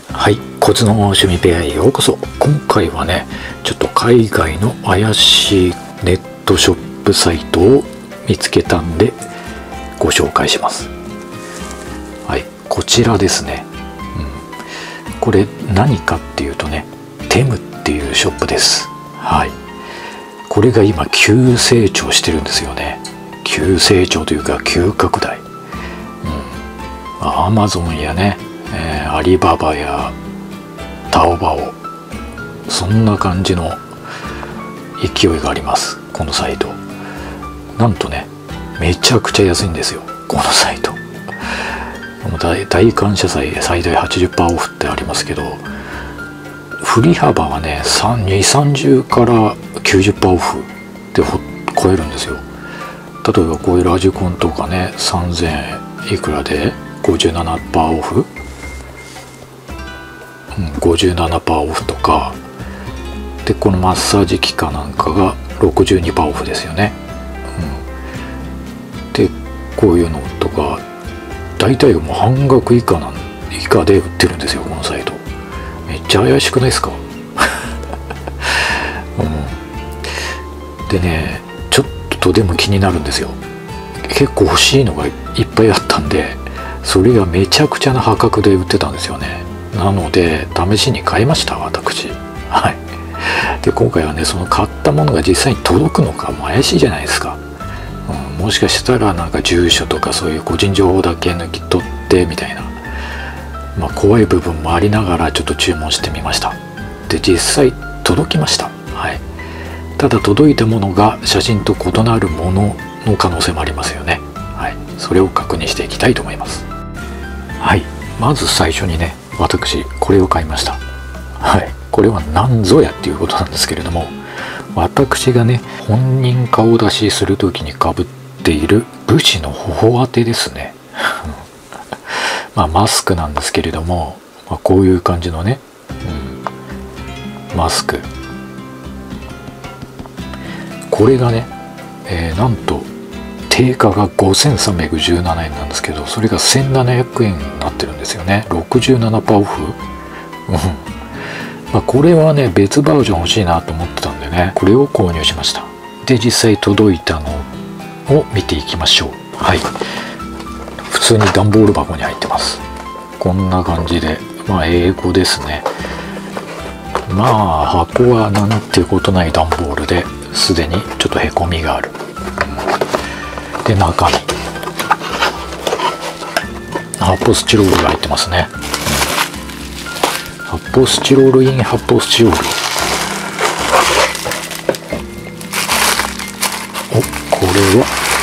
はい、コツの趣味部屋へようこそ。今回はね、ちょっと海外の怪しいネットショップサイトを見つけたんでご紹介します。はい、こちらですね。これ何かっていうとね、テムっていうショップです。はい、これが今急成長してるんですよね。急成長というか急拡大。アマゾンやね、アリババやタオバオ、そんな感じの勢いがあります。このサイトなんとね、めちゃくちゃ安いんですよ、このサイト。大感謝祭最大 80% オフってありますけど、振り幅はね230から 90% オフで超えるんですよ。例えばこういうラジコンとかね、3000円いくらで 57% オフ、57% オフとかで、このマッサージ機かなんかが 62% オフですよね。でこういうのとか大体もう半額以下で売ってるんですよ、このサイト。めっちゃ怪しくないですか？でね、ちょっとでも気になるんですよ。結構欲しいのがいっぱいあったんで、それがめちゃくちゃな破格で売ってたんですよね。なので試しに買いました、私。はい。で今回はね、その買ったものが実際に届くのかも怪しいじゃないですか。もしかしたらなんか住所とかそういう個人情報だけ抜き取ってみたいな、怖い部分もありながらちょっと注文してみました。で実際届きました。はい。ただ届いたものが写真と異なるものの可能性もありますよね。はい。それを確認していきたいと思います。はい。まず最初にね、私これを買いました。はい。これは何ぞやっていうことなんですけれども、私がね、本人顔出しするときにかぶっている武士の頬当てですね。マスクなんですけれども、こういう感じのね、マスク。これがね、なんと定価が5317円なんですけど、それが1700円になってるんですよね。67% オフ。これはね、別バージョン欲しいなと思ってたんでね、これを購入しました。で実際届いたのを見ていきましょう。はい。普通に段ボール箱に入ってます。こんな感じで、英語ですね。箱はなんてことない段ボールで、すでにちょっとへこみがある。で中に発泡スチロールが入ってますね。発泡スチロールイン発泡スチロール。これ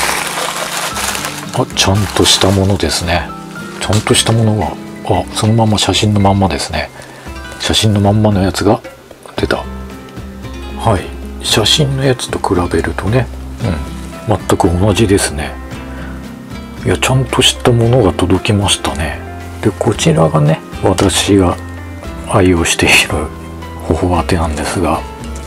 はちゃんとしたものですね。ちゃんとしたものがそのまま写真のまんまですね。写真のまんまのやつが出た。はい。写真のやつと比べるとね、全く同じですね。いや、ちゃんとしたものが届きましたね。でこちらがね、私が愛用している頬当てなんですが、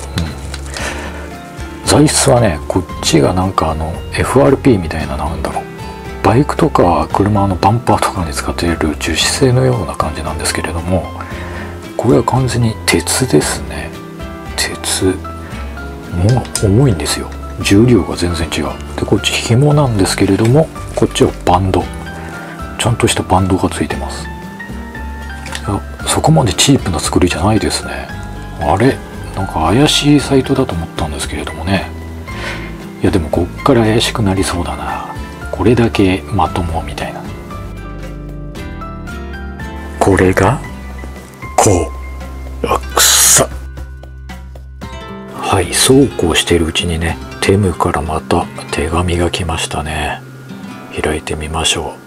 材質はね、こっちがなんかFRP みたいな、なんだろう、バイクとか車のバンパーとかに使っている樹脂製のような感じなんですけれども、これは完全に鉄ですね。鉄も重いんですよ。重量が全然違う。でこっち紐なんですけれども、こっちはバンド、ちゃんとしたバンドがついてます。そこまでチープな作りじゃないですね。あれ、なんか怪しいサイトだと思ったんですけれどもね。いやでもこっから怪しくなりそうだな。これだけまともみたいな。これがこう、くさ。はい、そうこうしているうちにね、テムからまた手紙が来ましたね。開いてみましょ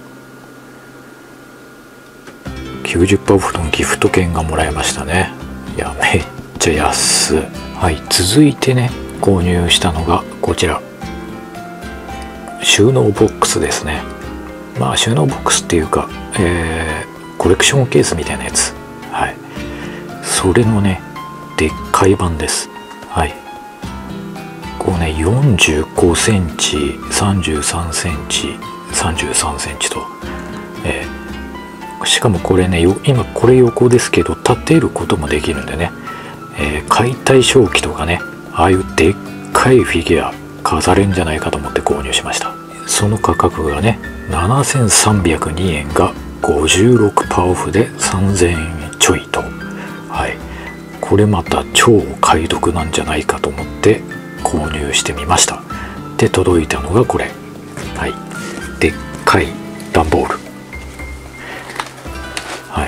う。90% オフのギフト券がもらえましたね。いや、めっちゃ安い。はい、続いてね、購入したのがこちら。収納ボックスですね。収納ボックスっていうか、コレクションケースみたいなやつ。はい。それのね、でっかい版です。はい。こうね、45センチ、33センチ、33センチと、 しかもこれね、今これ横ですけど立てることもできるんでね、解体ショー機とかね、ああいうでっかいフィギュア飾れんじゃないかと思って購入しました。その価格がね7302円が56%オフで3000円ちょいと、はい、これまた超お買い得なんじゃないかと思って購入してみました。で届いたのがこれ、はい、でっかい段ボール、はい、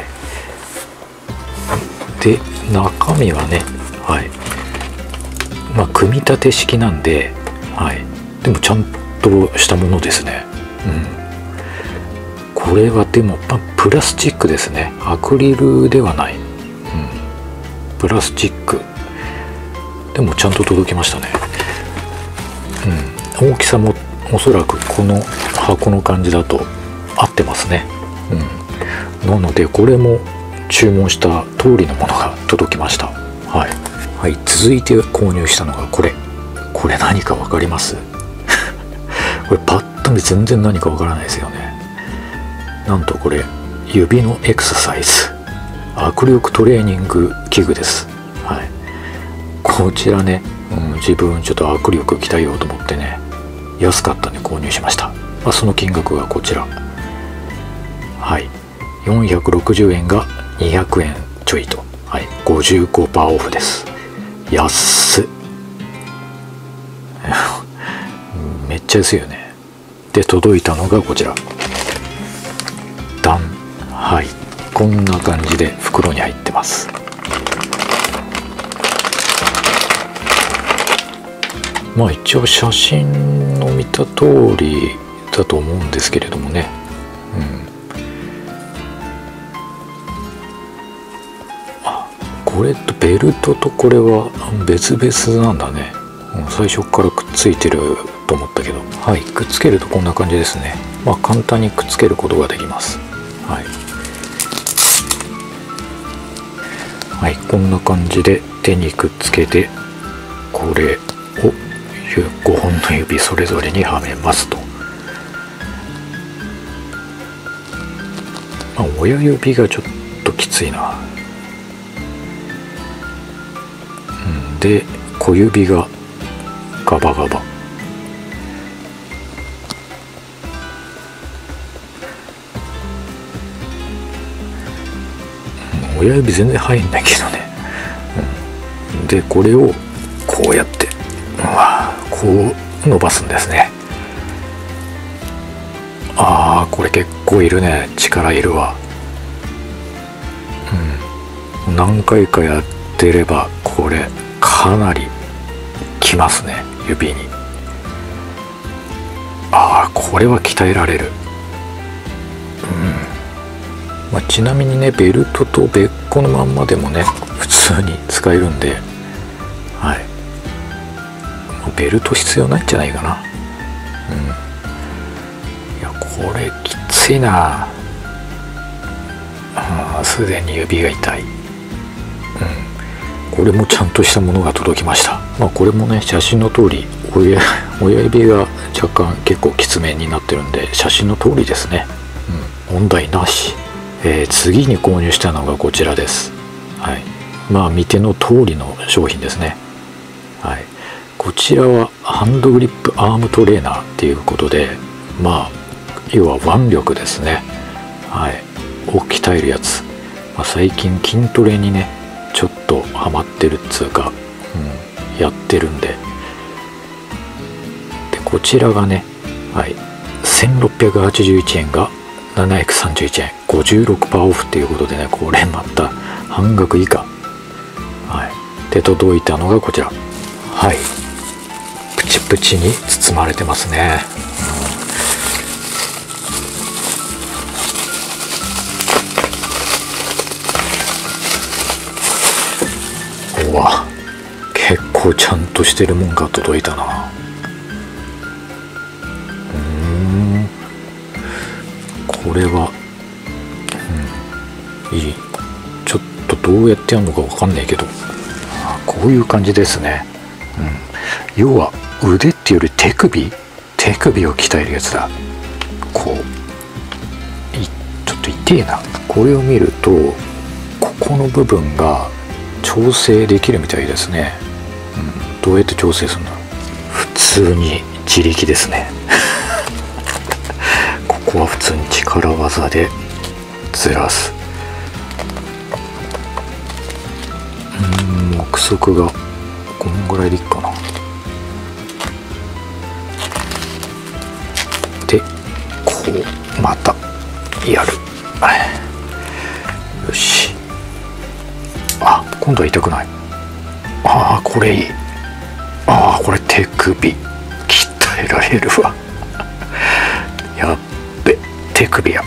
で中身はね、はい、まあ組み立て式なんで、はい、でもちゃんとしたものですね。これはでもプラスチックですね。アクリルではない、プラスチックでもちゃんと届きましたね。大きさもおそらくこの箱の感じだと合ってますね。なのでこれも注文した通りのものが届きました。はい、はい、続いて購入したのがこれ何か分かりますこれパッと見全然何か分からないですよね。なんとこれ指のエクササイズ、握力トレーニング器具です。はい、こちらね、自分ちょっと握力鍛えようと思ってね、安かったんで購入しました。その金額がこちら、はい、460円が200円ちょいと、はい、55%オフです。安っめっちゃ安いよね。で届いたのがこちら、ダン、はい、こんな感じで袋に入ってます。まあ一応写真の見た通りだと思うんですけれどもね、これとベルトとこれは別々なんだね。最初からくっついてると思ったけど、はい、くっつけるとこんな感じですね。簡単にくっつけることができます。はい、はい、こんな感じで手にくっつけて、これを5本の指それぞれにはめますと。親指がちょっときついな。で小指がガバガバ。親指全然入んないけどね。でこれをこうやってこう伸ばすんですね。これ結構いるね。力いるわ。何回かやってればこれかなりきますね、指に。これは鍛えられる。ちなみにね、ベルトと別個のまんまでもね普通に使えるんで、はい、ベルト必要ないんじゃないかな。いやこれきついな。すでに指が痛い。これもちゃんとしたものが届きました。これもね写真の通り親指が若干結構きつめになってるんで写真の通りですね。問題なし。次に購入したのがこちらです。はい、見ての通りの商品ですね。はい、こちらはハンドグリップアームトレーナーっていうことで、要は腕力ですね。はい、を鍛えるやつ。最近筋トレにねちょっとハマってるっつうか、やってるんで。でこちらがね、はい、1681円が731円、56%オフっていうことでね、これまた半額以下。はい、で届いたのがこちら。はい、プチプチに包まれてますね。結構ちゃんとしてるもんが届いたな。これは、いい。ちょっとどうやってやるのかわかんないけど、こういう感じですね。要は腕っていうより手首を鍛えるやつだ。ちょっと痛痛えな。これを見るとここの部分が調整できるみたいですね。どうやって調整するんだろう。普通に自力ですねここは普通に力技でずらす。目測がこんぐらいでいいかな。でこうまたやる。よし。今度は痛くない。これいい。これ手首鍛えられるわやっべ、手首や。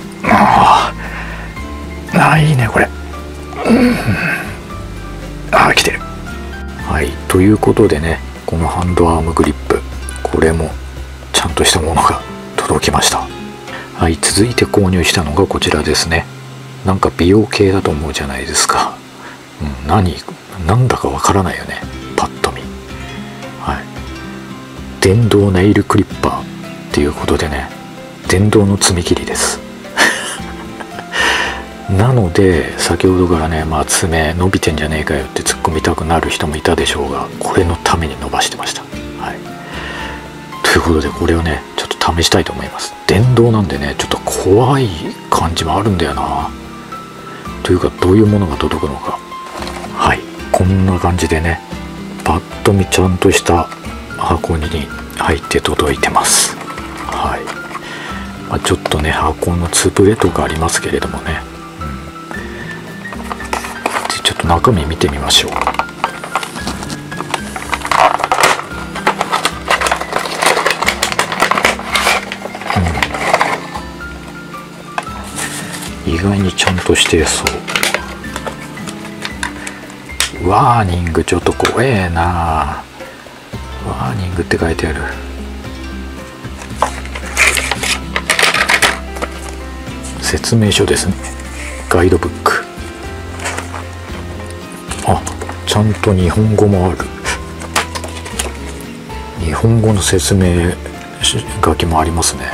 いいねこれ。来てる。ということでね、このハンドアームグリップ、これもちゃんとしたものが届きました。続いて購入したのがこちらですね。なんか美容系だと思うじゃないですか。なんだかわからないよね、パッと見。電動ネイルクリッパーっていうことでね、電動の爪切りですなので先ほどからね、爪伸びてんじゃねえかよって突っ込みたくなる人もいたでしょうが、これのために伸ばしてました。ということでこれをねちょっと試したいと思います。電動なんでね、ちょっと怖い感じもあるんだよな。というか、どういうものが届くのか。こんな感じでね、パッと見ちゃんとした箱に入って届いてます。ちょっとね箱の潰れとかありますけれどもね、でちょっと中身見てみましょう。意外にちゃんとしてそう。ワーニング、ちょっと怖えな。ワーニングって書いてある。説明書ですね。ガイドブック。ちゃんと日本語もある。日本語の説明書きもありますね。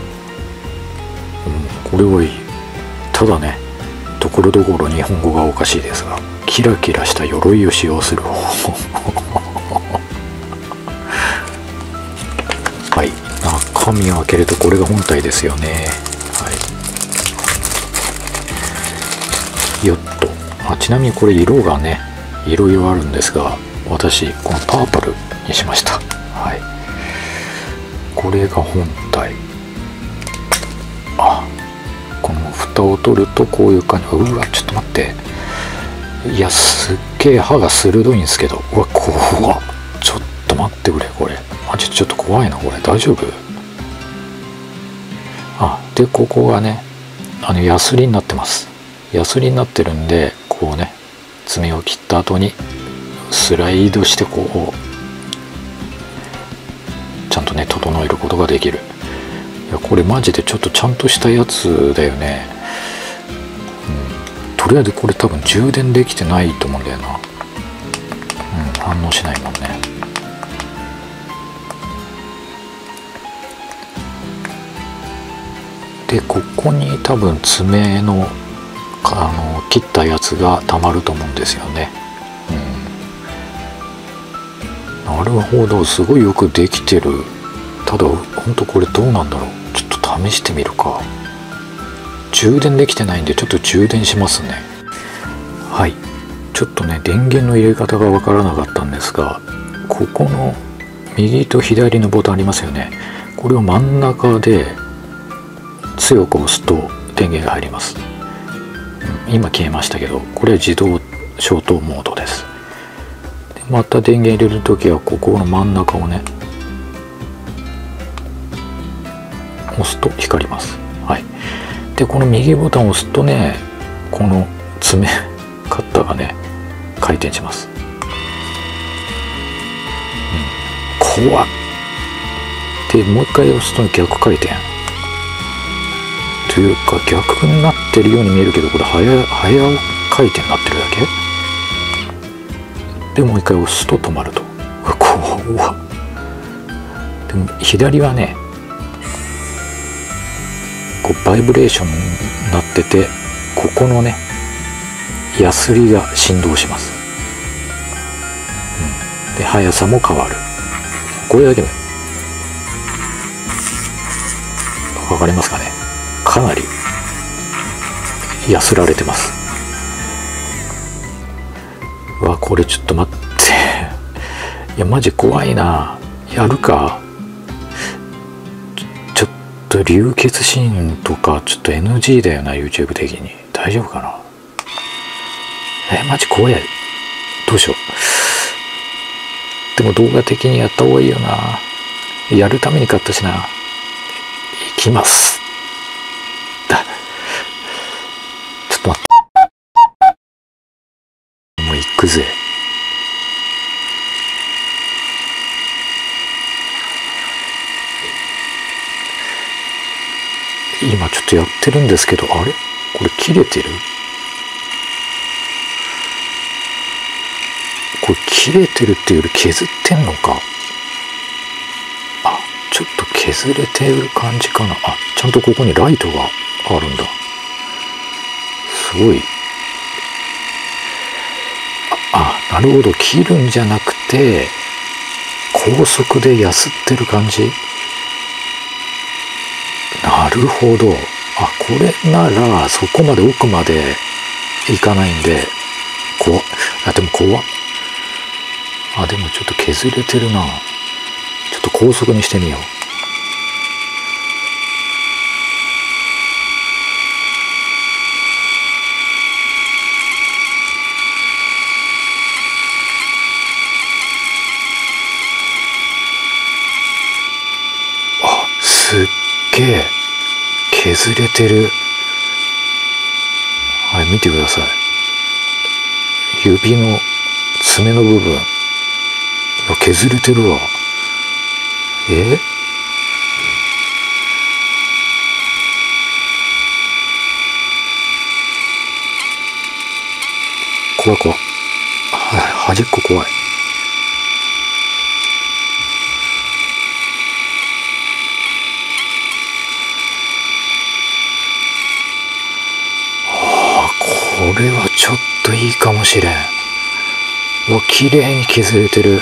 これはいい。ただね、ところどころ日本語がおかしいですが、キラキラした鎧を使用する中身を開けるとこれが本体ですよね。よっと。ちなみにこれ色がねいろいろあるんですが、私このパープルにしました。これが本体。この蓋を取るとこういう感じ。うわ、ちょっと待って。いや、すっげえ刃が鋭いんですけど。うわ、怖っ。ちょっと待ってくれ、これ。ちょっと怖いな、これ。大丈夫？で、ここがね、ヤスリになってます。ヤスリになってるんで、こうね、爪を切った後にスライドしてこう、ちゃんとね、整えることができる。いや、これマジでちょっとちゃんとしたやつだよね。とりあえずこれ多分充電できてないと思うんだよな。反応しないもんね。で、ここに多分爪の切ったやつがたまると思うんですよね。なるほど、すごいよくできてる。ただ本当これどうなんだろう。ちょっと試してみるか。充電できてないんでちょっと充電しますね。ちょっとね電源の入れ方がわからなかったんですが、ここの右と左のボタンありますよね。これを真ん中で強く押すと電源が入ります。今消えましたけど、これは自動消灯モードです。でまた電源入れるときはここの真ん中をね押すと光ります。でこの右ボタンを押すとね、この爪カッターがね回転します。怖っ。でもう一回押すと逆回転というか、逆になってるように見えるけど、これ早回転になってるだけで、もう一回押すと止まると。怖っ。でも左はねこうバイブレーションになってて、ここのねヤスリが振動します、で速さも変わる。これだけでわかりますかね。かなりヤスられてます。わ、これちょっと待って、いやマジ怖いな。やるか。ちょっと流血シーンとかちょっと NG だよな、 YouTube 的に。大丈夫かな。マジ怖い。どうしよう。でも動画的にやった方がいいよな。やるために買ったしな。いきます。ちょっと待って。もう行くぜ。今ちょっとやってるんですけど、あれこれ切れてる？これ切れてるっていうより削ってんのか。あ、ちょっと削れてる感じかな。あ、ちゃんとここにライトがあるんだ。すごい。なるほど。切るんじゃなくて高速でヤスってる感じ。なるほど。これならそこまで奥までいかないんで怖っ。でも怖っ。でもちょっと削れてるな。ちょっと高速にしてみよう。すっげえ削れてる。見てください。指の爪の部分削れてるわ。怖い怖い。端っこ怖い。これはちょっといいかもしれん。綺麗に削れてる。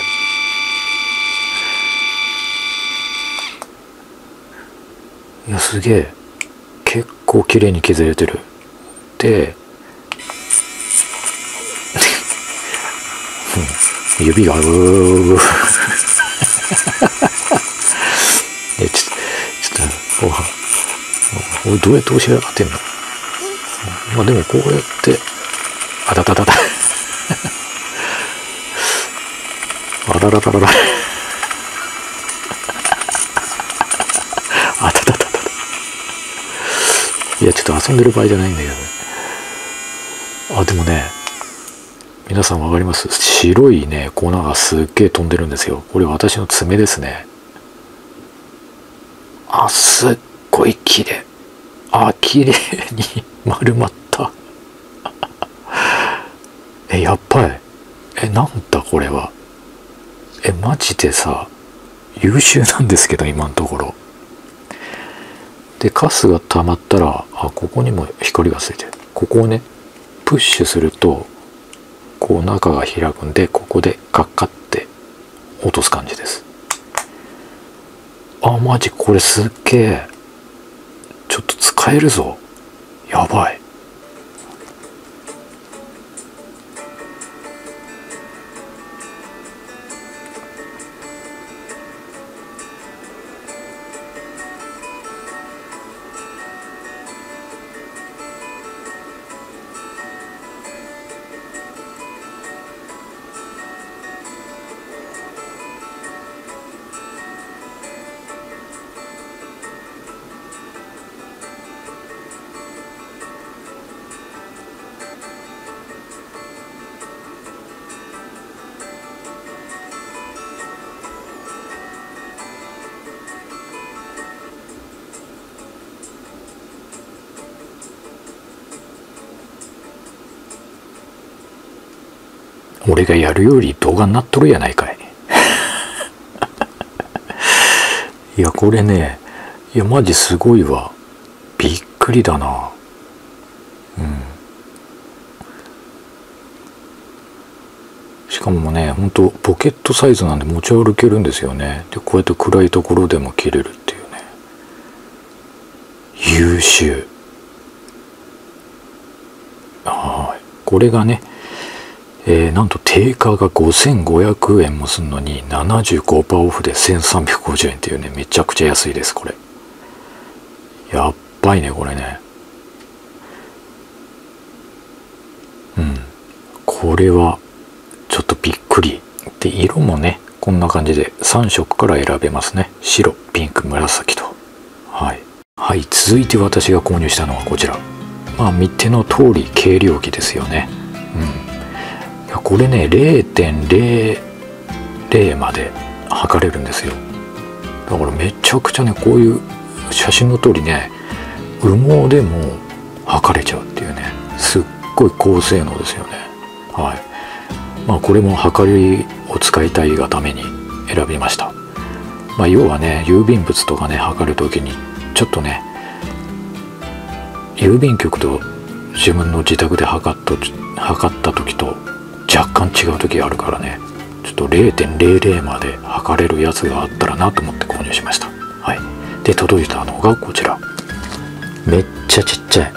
いやすげえ、結構綺麗に削れてる。で指がちょっとどうやって押し上がってんの。でもこうやってあららららあらららららあたたたた。いやちょっと遊んでる場合じゃないんだけどね。でもね、皆さんわかります？白いね粉がすっげえ飛んでるんですよ。これ私の爪ですね。すっごい綺麗。綺麗に丸まったやっぱりなんだこれは。マジでさ優秀なんですけど今のところ。でカスが溜まったらここにも光がついてる。ここをねプッシュするとこう中が開くんで、ここでカッカって落とす感じです。マジこれすっげえ。ちょっと使えるぞ。やばい。俺がやるより動画になっとるやないかいいやこれね、マジすごいわ。びっくりだな。 しかもね、ほんとポケットサイズなんで持ち歩けるんですよね。でこうやって暗いところでも切れるっていうね、優秀。はい、これがね、なんと定価が5500円もするのに 75% オフで1350円っていうね、めちゃくちゃ安いです。これやっばいね、これね。これはちょっとびっくりで、色もねこんな感じで3色から選べますね。白、ピンク、紫と。はい、続いて私が購入したのはこちら。見ての通り計量器ですよね。いやこれね 0.00 まで測れるんですよ。だからめちゃくちゃね、こういう写真の通りね、羽毛でも測れちゃうっていうね、すっごい高性能ですよね。はい、これも測りを使いたいがために選びました。要はね、郵便物とかね測るときにちょっとね、郵便局と自分の自宅で測った時と若干違う時あるからね、ちょっと 0.00 まで測れるやつがあったらなと思って購入しました。はい、で届いたのがこちら。めっちゃちっちゃい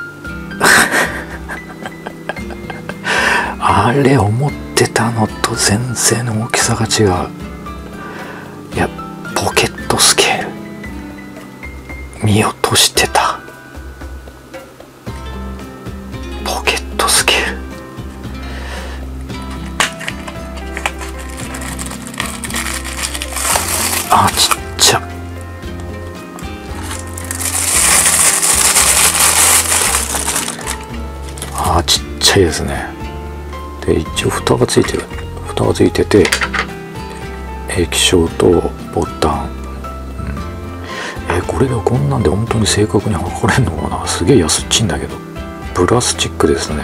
あれ、思ってたのと全然大きさが違う。いや、ポケットスケール見落としてた。ポケットスケール、ちっちゃ。ちっちゃいですね。で一応蓋がついてて、液晶とボタン、これがこんなんで本当に正確に測れるのかな。すげえ安っちいんだけど。プラスチックですね。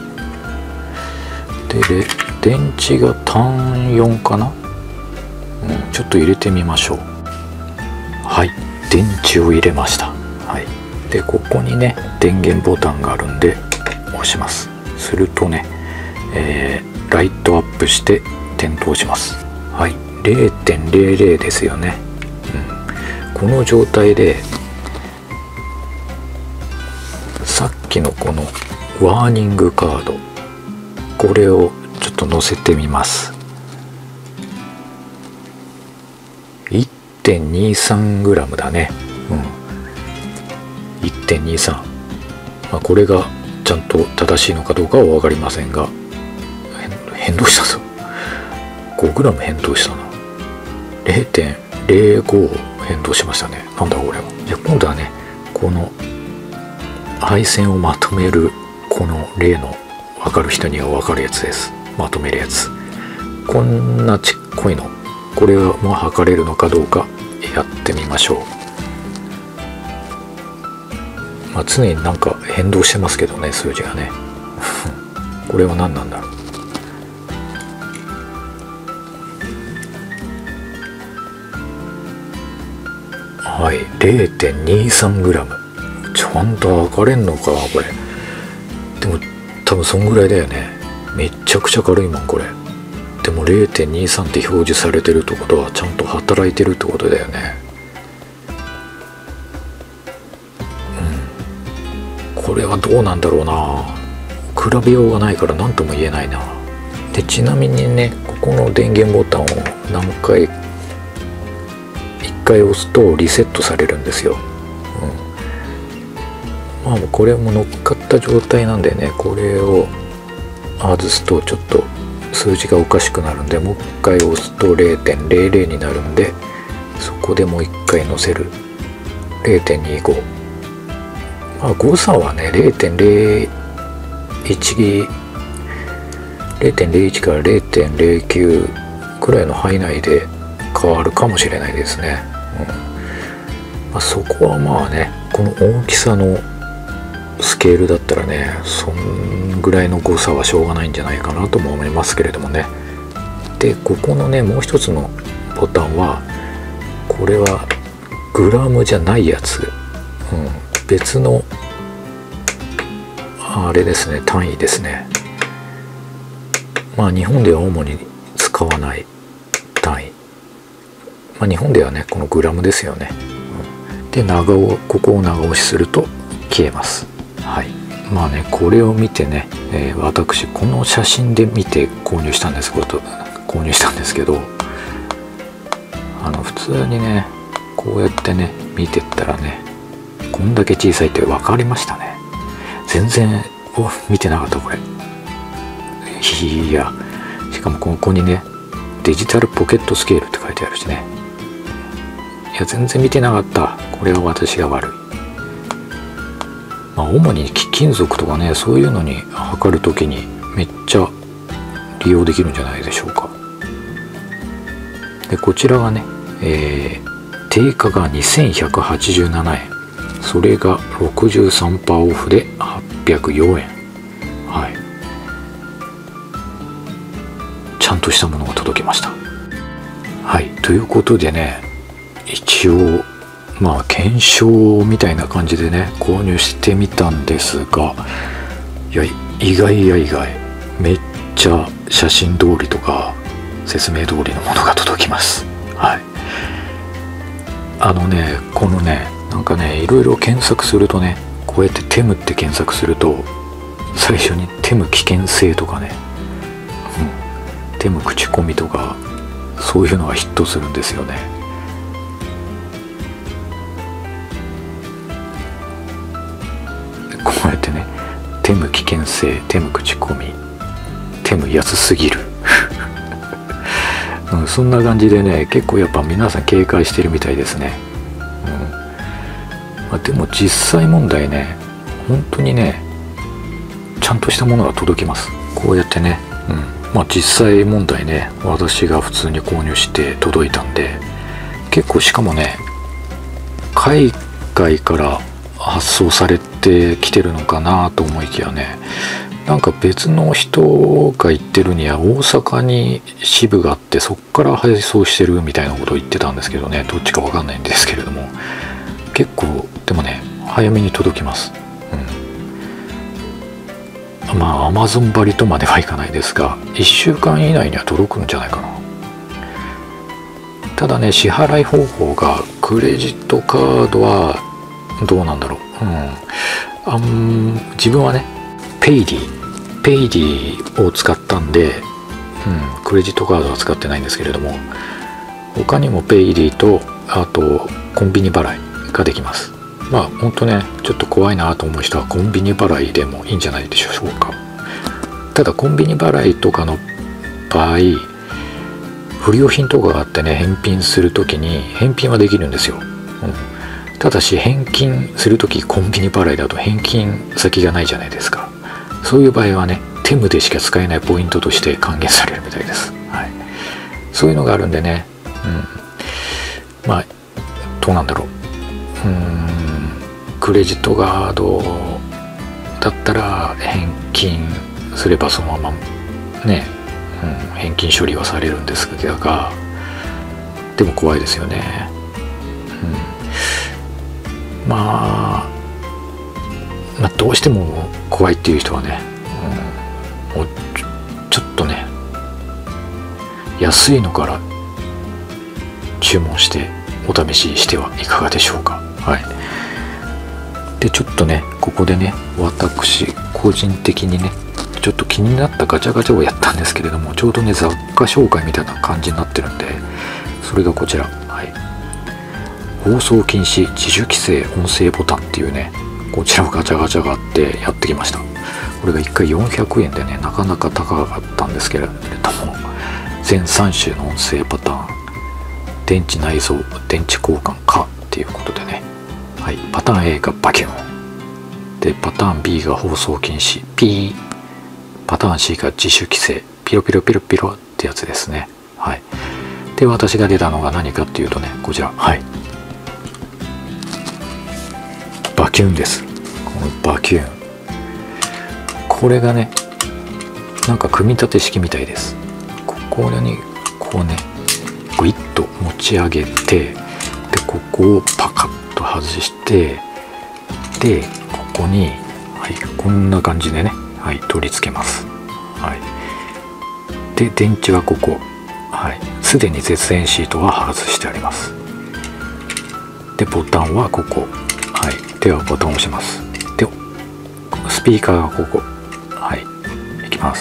で電池が単4かな。ちょっと入れてみましょう。はい、電池を入れました。はい、でここにね電源ボタンがあるんで押します。するとね、ライトアップして点灯します。はい、0.00 ですよね。この状態でさっきのこのワーニングカード、これをちょっと載せてみます。 1.23g だね。1.23。これがちゃんと正しいのかどうかは分かりませんが、変動したぞ。5g 変動したな。0.05 変動しましたね。なんだこれは。じゃあ今度はね、この配線をまとめる、この例の分かる人には分かるやつです。まとめるやつ、こんなちっこいの、これはもう測れるのかどうかやってみましょう。常になんか変動してますけどね、数字がねこれは何なんだろう。はい、 0.23g。 ちゃんと測れんのかこれ。でも多分そんぐらいだよね。めっちゃくちゃ軽いもんこれ。でも 0.23 って表示されてるってことはちゃんと働いてるってことだよね。これはどうなんだろうな。比べようがないから何とも言えないな。でちなみにね、ここの電源ボタンを1回押すとリセットされるんですよ。これも乗っかった状態なんでね、これを外すとちょっと数字がおかしくなるんで、もう一回押すと 0.00 になるんで、そこでもう一回乗せる。 0.25。誤差はね 0.01 から 0.09 くらいの範囲内で変わるかもしれないですね。そこはね、この大きさのスケールだったらね、そんぐらいの誤差はしょうがないんじゃないかなとも思いますけれどもね。でここのねもう一つのボタンは、これはグラムじゃないやつ、別のあれですね、単位ですね。日本では主に使わない単位、日本ではねこのグラムですよね。でここを長押しすると消えます。はい。これを見てね、私この写真で見て購入したんですけど、普通にねこうやってね見てったらね、こんだけ小さいって分かりましたね。全然見てなかったこれ。いや、しかもここにねデジタルポケットスケールって書いてあるしね。いや全然見てなかった。これは私が悪い。主に貴金属とかね、そういうのに測るときにめっちゃ利用できるんじゃないでしょうか。でこちらがね、定価が2187円、それが 63% オフで804円。はい。ちゃんとしたものが届きました。はい。ということでね、一応検証みたいな感じでね購入してみたんですが、いや意外や意外、めっちゃ写真通りとか説明通りのものが届きます。はい。このねなんかねいろいろ検索するとね、こうやってテムって検索すると最初にテム危険性とかね、テム口コミとかそういうのがヒットするんですよね。こうやってね、テム危険性、テム口コミ、テム安すぎる、そんな感じでね結構やっぱ皆さん警戒してるみたいですね。でも実際問題ね、本当にねちゃんとしたものが届きます。こうやってね、実際問題ね私が普通に購入して届いたんで、結構しかもね海外から発送されてきてるのかなと思いきやね、なんか別の人が言ってるには大阪に支部があってそっから配送してるみたいなことを言ってたんですけどね、どっちかわかんないんですけれども、結構でもね早めに届きます。Amazon 張りとまではいかないですが1週間以内には届くんじゃないかな。ただね支払い方法がクレジットカードはどうなんだろう。自分はねペイディを使ったんで、クレジットカードは使ってないんですけれども、他にもペイディとあとコンビニ払いができます。本当ねちょっと怖いなと思う人はコンビニ払いでもいいんじゃないでしょうか。ただコンビニ払いとかの場合不良品とかがあってね返品するときに返品はできるんですよ。ただし返金するときコンビニ払いだと返金先がないじゃないですか。そういう場合はねテムでしか使えないポイントとして還元されるみたいです。はい。そういうのがあるんでね、どうなんだろう。クレジットカードだったら返金すればそのままね、返金処理はされるんですが、でも怖いですよね。どうしても怖いっていう人はね、もうちょっとね安いのから注文してお試ししてはいかがでしょうか。はい。でちょっとねここでね私個人的にねちょっと気になったガチャガチャをやったんですけれども、ちょうどね雑貨紹介みたいな感じになってるんで、それがこちら、放送禁止自主規制音声ボタンっていうねこちらのガチャガチャがあってやってきました。これが1回400円でねなかなか高かったんですけれども、全3種の音声パターン、電池内蔵電池交換可っていうことでね、パターン A がバキュンで、パターン B が放送禁止ピー、パターン C が自主規制ピロピロピロピロってやつですね。で私が出たのが何かっていうとねこちら、バキュンです。このバキュン、これがねなんか組み立て式みたいです。ここにこうねグイッと持ち上げて、でここをパカッと外して、でここに、こんな感じでね、取り付けます。で電池はここはい、すでに絶縁シートは外してあります。でボタンはここ、はい、ではボタンを押します。でスピーカーがここ、はい、いきます。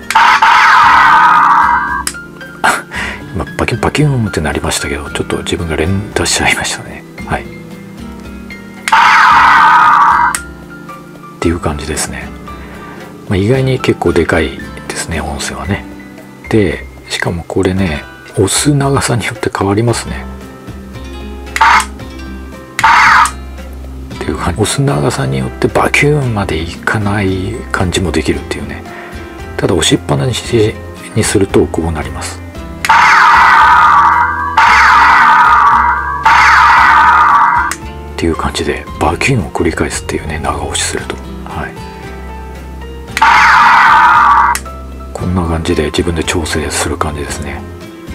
今バキュンバキュンってなりましたけど、ちょっと自分が連打しちゃいましたね。はい、っていう感じですね。意外に結構でかいですね、音声はね。でしかもこれね、押す長さによって変わりますね。っていう感じ、押す長さによってバキューンまでいかない感じもできるっていうね。ただ押しっぱなしにするとこうなります。っていう感じでバキューンを繰り返すっていうね、長押しすると、はい、こんな感じで自分で調整する感じですね。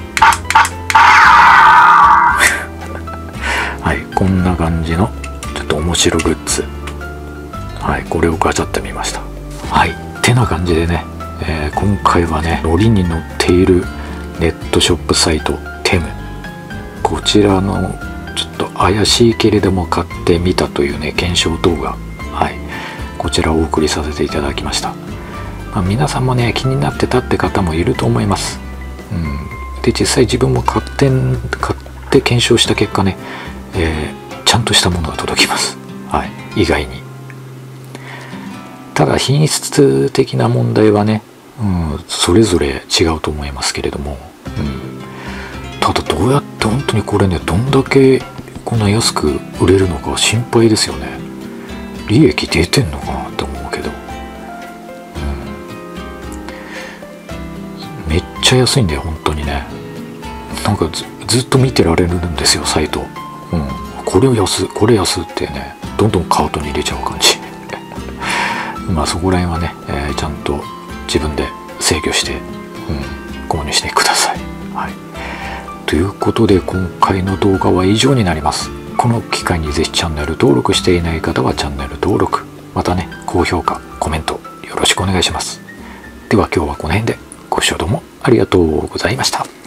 はい、こんな感じのちょっと面白グッズ、はい、これをガチャってみました。はい、てな感じでね、今回はね、ノリに乗っているネットショップサイトテム、こちらのちょっと怪しいけれども買ってみたというね、検証動画、はい、こちらをお送りさせていただきました。皆さんもね気になってたって方もいると思います。で実際自分も買って検証した結果ね、ちゃんとしたものが届きます。はい、意外に。ただ品質的な問題はね、それぞれ違うと思いますけれども、ただどうやって本当にこれね、どんだけこんな安く売れるのか心配ですよね。利益出てんのかなって思うけど、めっちゃ安いんだよ本当にね。なんかずっと見てられるんですよサイト。これ安ってね、どんどんカートに入れちゃう感じ。そこら辺はね、ちゃんと自分で制御して、購入してください。はい、ということで今回の動画は以上になります。この機会にぜひチャンネル登録していない方はチャンネル登録、またね高評価コメントよろしくお願いします。では今日はこの辺でご視聴どうもありがとうございました。